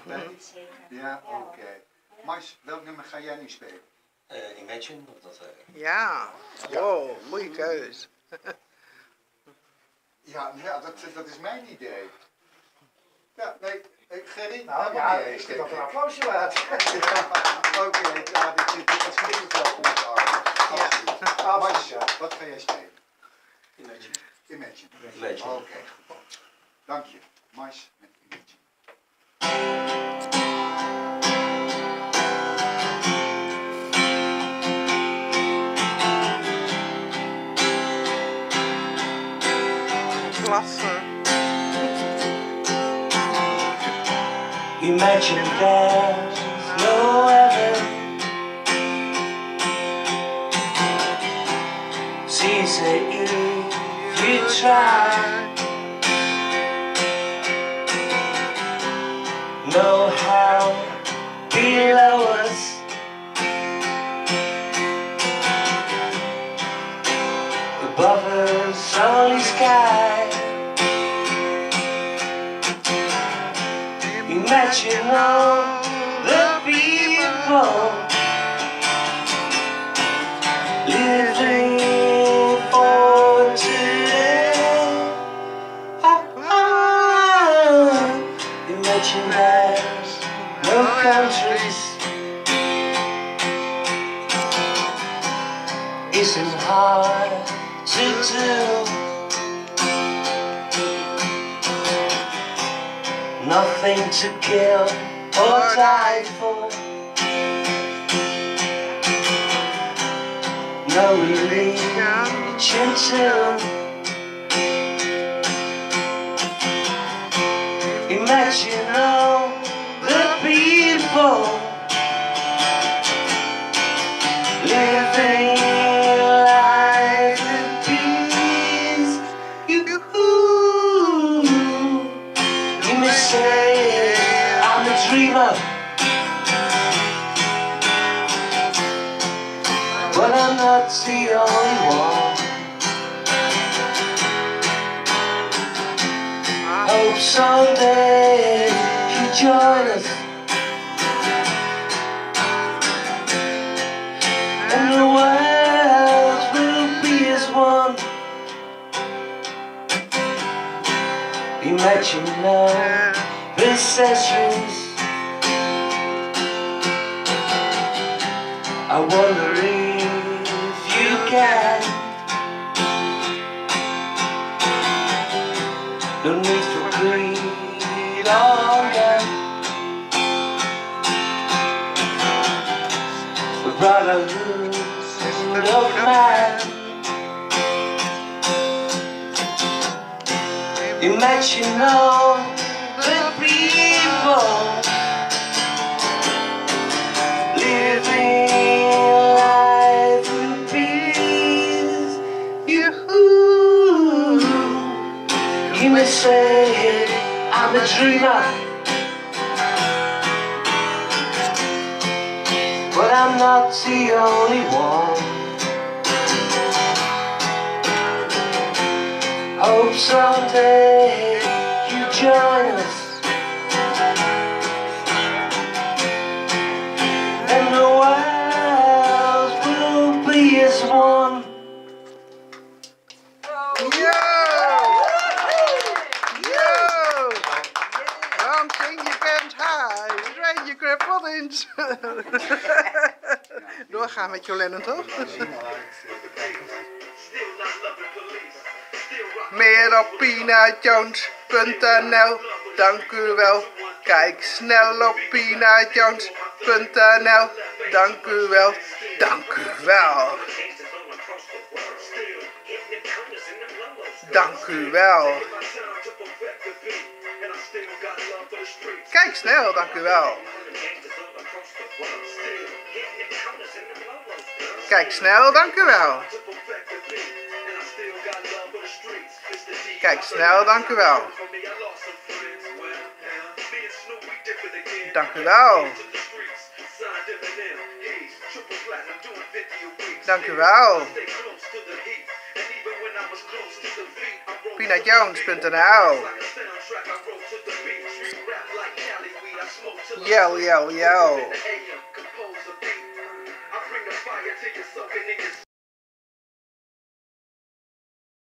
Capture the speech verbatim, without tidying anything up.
Nee? Ja, oké. Okay. Mars, welk nummer ga jij nu spelen? Uh, Imagine, of dat... Uh... Ja, wow, goede keus. Ja, ja dat, dat is mijn idee. Ja, nee, Gerry, nou ja, ik vind dat een applausje waard. Ja, oké, okay, ja, dit, dit, dit was natuurlijk wel voor ons Absoluut. Ja. Mars, wat ga jij spelen? Imagine. Imagine. Imagine. Oké, okay, goed. Dank je. Mars met Imagine. Klasse. Imagine there's no heaven. See, say if you try, know how below us above us only sky. Imagine all the people living for today. Ah, ah. Imagine there's no countries. Isn't hard to do. Nothing to kill or die for. No religion too. Imagine all the people living life in peace. You, you may say I'm a dreamer, but I'm not the only one. Hope someday you join us, and the world will be as one. Imagine no possessions. I wonder if you can. No need for greed longer. The brotherhood of man. Imagine all the people living life in peace. You, you may say I'm a dreamer, but I'm not the only one. Hope someday you join us, and the world will be as one. Yo! Yo! Waarom zing je bent high? Straight je crippled eens. Doorgaan met Jolene, toch? Meer op pina jones punt n l. Dank u wel. Kijk snel op pina jones punt n l. Dank u wel. Dank u wel. Dank u wel. Kijk snel, dank u wel. Kijk snel, dank u wel. Kijk snel, dank u wel. Dank u wel. Dank u wel. pina jones punt n l Yo, yo, yo.